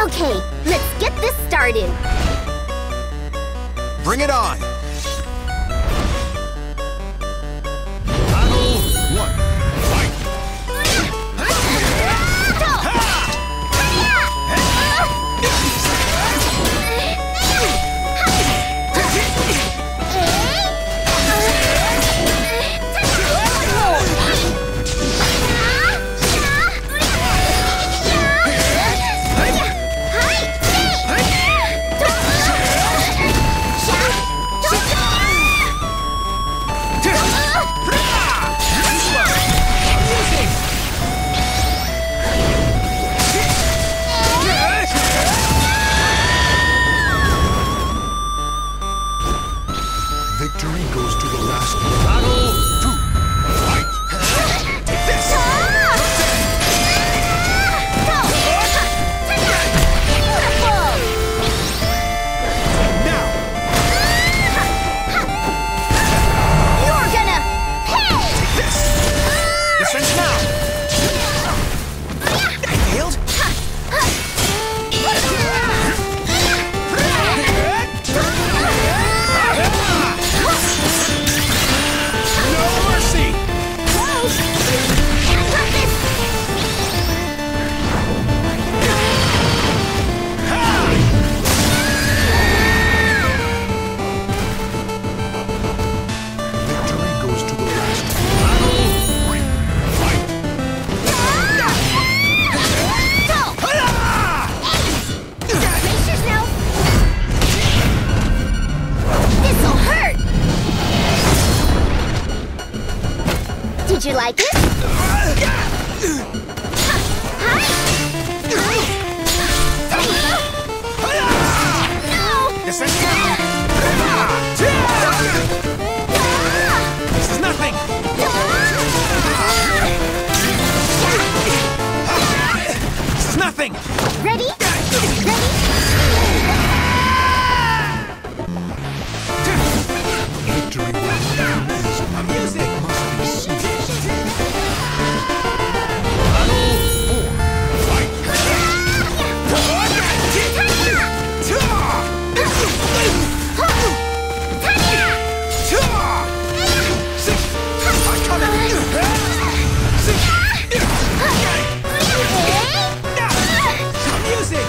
Okay, let's get this started. Bring it on! Victory goes to the last one. Battle 2. Fight! Take this! Now! You're gonna pay! Take this! Defense now! I failed? No mercy! Victory goes to the last one. Battle 3. Fight! Brace yourself! This'll hurt! Did you like it? No! Defense now! This is nothing! This is nothing! Ready? Ready? Victory is Music! must be seized. Battle 4. Fight! Music!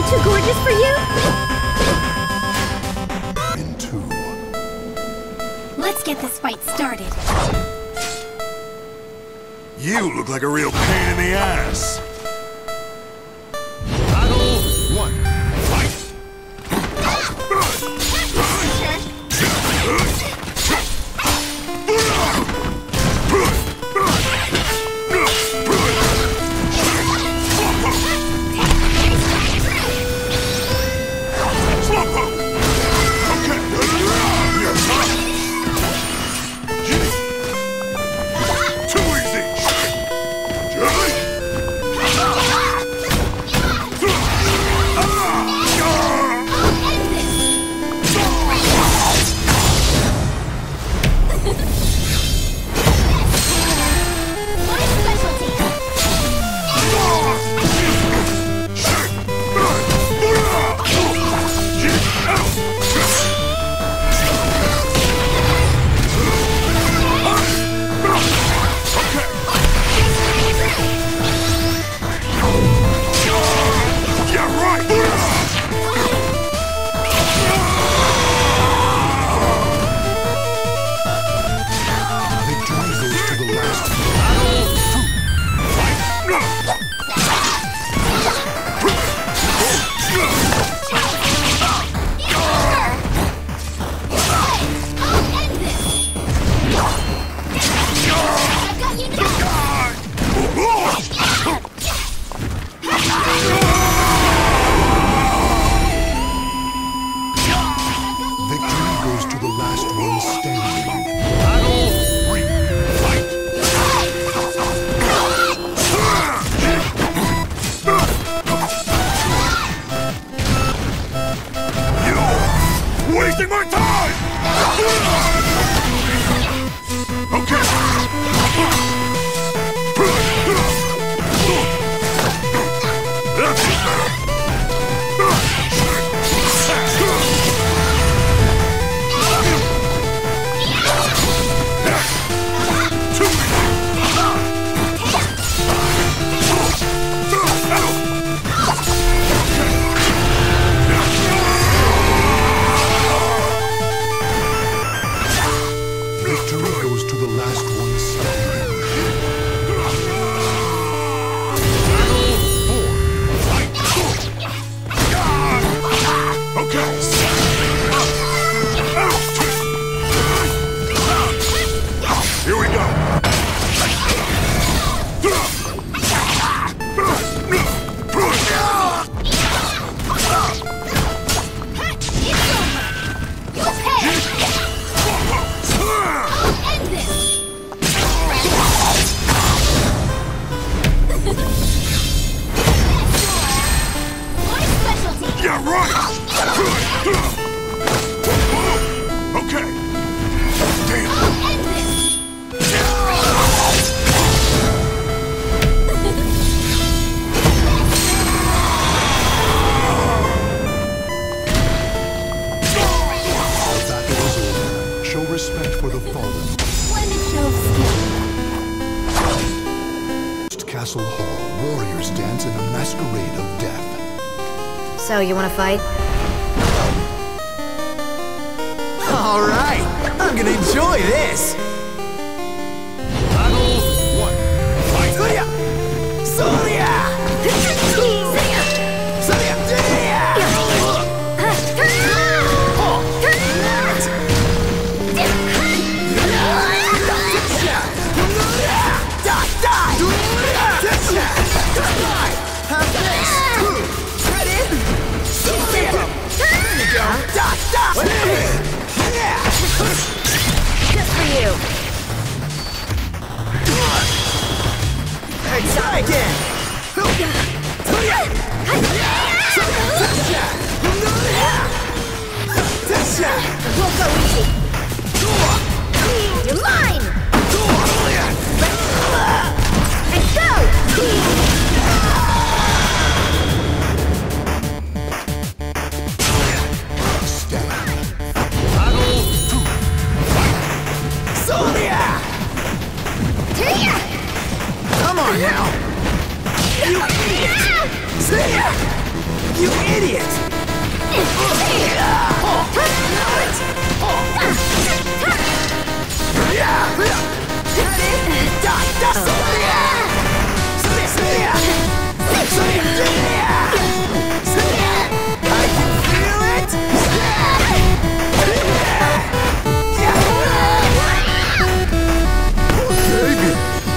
Too gorgeous for you? In 2. Let's get this fight started. You look like a real pain in the ass. Battle 1. Fight! Wasting my time! Okay! Respect for the fallen. Splendid show of skill. Castle Hall, warriors dance in a masquerade of death. So, you wanna fight? Alright, I'm gonna enjoy this! Battle 1. Fight! Surya! Surya! Just for you. Try again! Won't go easy. You're mine! And go! Come on now! You idiot! You idiot! I can feel it! Baby!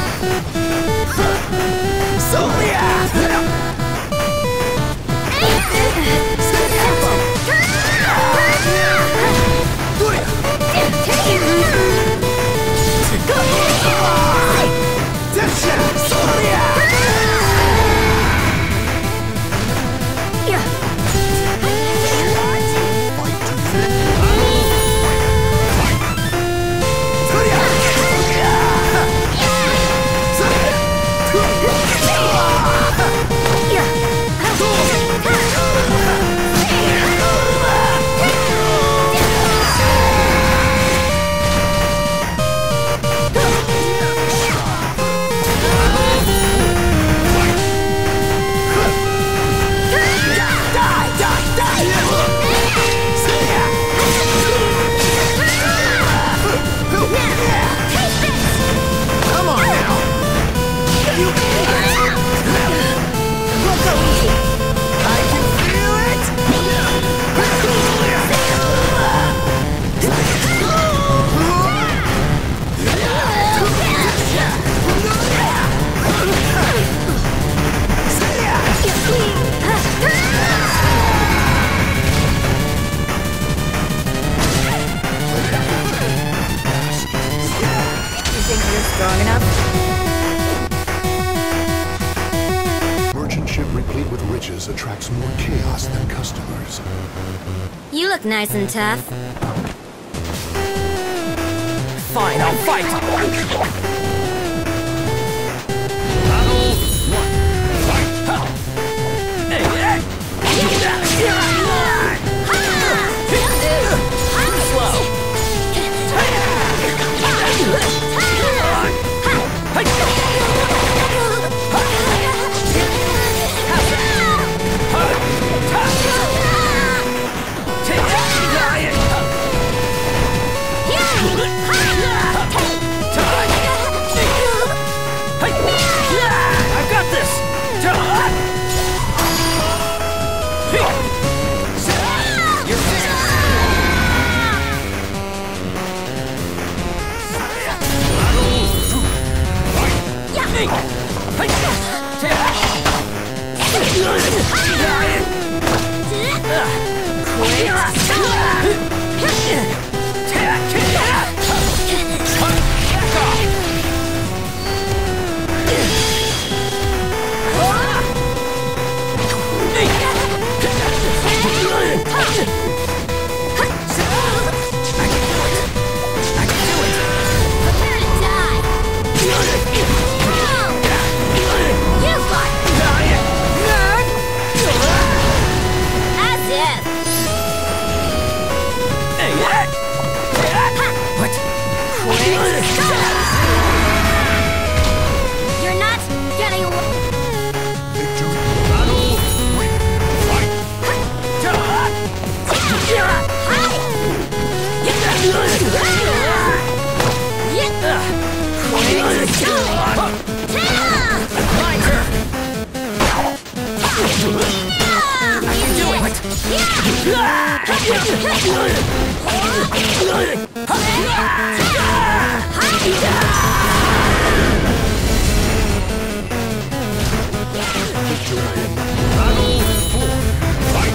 Come on now! You idiot! I can feel it! You think you're strong enough? Merchant ship replete with riches attracts more chaos than customers. You look nice and tough. Fine, I'll fight! I've got this! You're not getting away. Victory! Battle! 3! Fight! Battle! 4! Fight!